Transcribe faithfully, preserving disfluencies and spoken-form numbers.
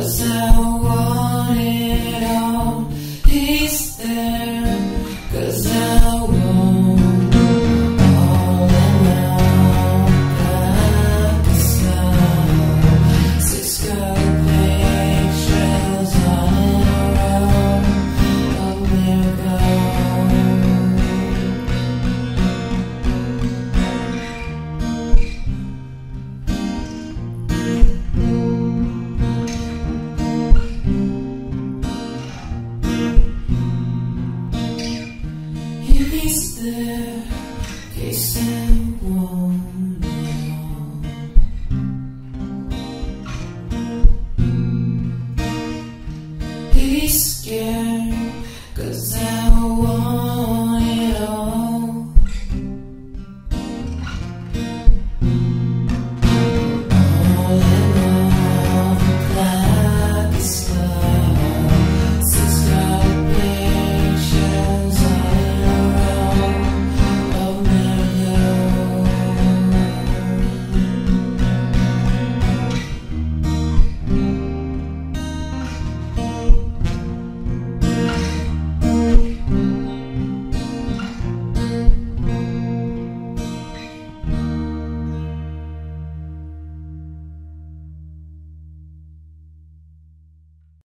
I want it all. He's there, 'cause I want all around like a star. Six colored pictures on a row of miracles. He's there, case I want it all. He's scared, 'cause I